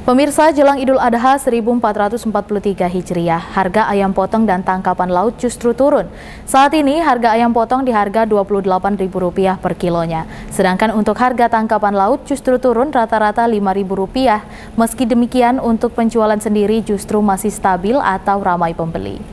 Pemirsa, jelang Idul Adha 1443 Hijriah, harga ayam potong dan tangkapan laut justru turun. Saat ini harga ayam potong di harga Rp28.000 per kilonya. Sedangkan untuk harga tangkapan laut justru turun rata-rata Rp5.000. Meski demikian, untuk penjualan sendiri justru masih stabil atau ramai pembeli.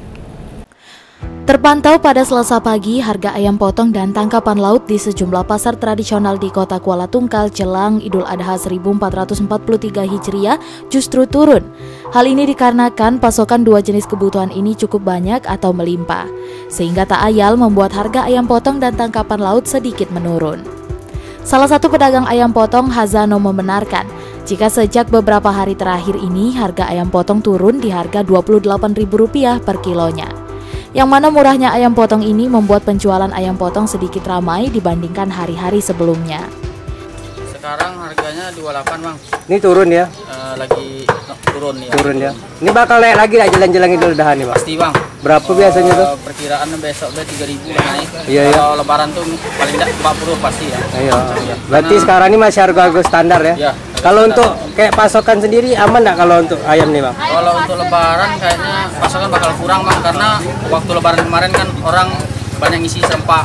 Terpantau pada Selasa pagi, harga ayam potong dan tangkapan laut di sejumlah pasar tradisional di kota Kuala Tungkal jelang Idul Adha 1443 Hijriah justru turun. Hal ini dikarenakan pasokan dua jenis kebutuhan ini cukup banyak atau melimpah, sehingga tak ayal membuat harga ayam potong dan tangkapan laut sedikit menurun. Salah satu pedagang ayam potong, Hazano, membenarkan jika sejak beberapa hari terakhir ini harga ayam potong turun di harga Rp28.000 per kilonya. Yang mana murahnya ayam potong ini membuat penjualan ayam potong sedikit ramai dibandingkan hari-hari sebelumnya. Sekarang harganya 28, Bang. Ini turun ya? Lagi turun ya. Turun ya. Ini bakal naik lagi lah jalan-jalan Idul Adha nih, Bang? Pasti, Bang. Berapa biasanya tuh? Perkiraan besok udah 3.000 naik. Iya, kalau lebaran tuh paling tidak 40 pasti ya. Iya. Berarti sekarang ini masih harga standar ya? Iya. Kalau untuk kayak pasokan sendiri aman nggak kalau untuk ayam nih, Bang? Kalau untuk lebaran kayaknya pasokan bakal kurang, Bang, karena waktu lebaran kemarin kan orang banyak ngisi serempak.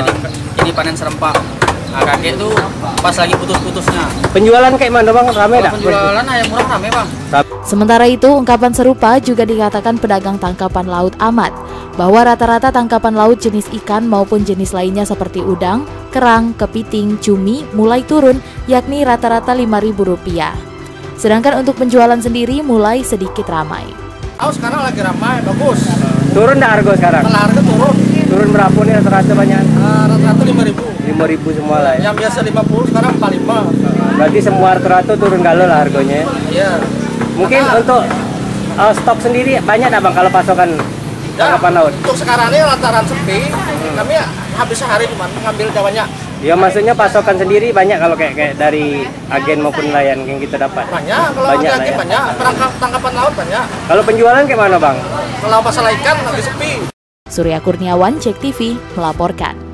Jadi panen serempak. Nah, kakek tuh pas lagi putus-putusnya. Penjualan kayak mana, Bang? Rame nggak? Penjualan ayam murah rame, Bang. Sementara itu, ungkapan serupa juga dikatakan pedagang tangkapan laut Ahmad, bahwa rata-rata tangkapan laut jenis ikan maupun jenis lainnya seperti udang, kerang, kepiting, cumi mulai turun, yakni rata-rata Rp5.000. Sedangkan untuk penjualan sendiri mulai sedikit ramai. Sekarang lagi ramai, bagus. Turun nggak harga sekarang? Kalau harga turun. Turun berapa nih rata-rata banyak? Rata-rata Rp5.000. Rp5.000 semua lah ya? Yang biasa Rp50 sekarang Rp45. Berarti semua rata-rata turun galau lah harganya. Iya. Mungkin untuk stok sendiri banyak nggak, Bang, kalau pasokan tangkapan laut? Untuk sekarang ini lantaran sepi, kami habis sehari cuma ngambil banyak. Ya, maksudnya pasokan sendiri banyak kalau kayak dari agen maupun nelayan yang kita dapat? Banyak, kalau banyak agen banyak, tangkapan laut banyak. Kalau penjualan kayak mana, Bang? Kalau masalah ikan lagi sepi. Surya Kurniawan, JEK TV, melaporkan.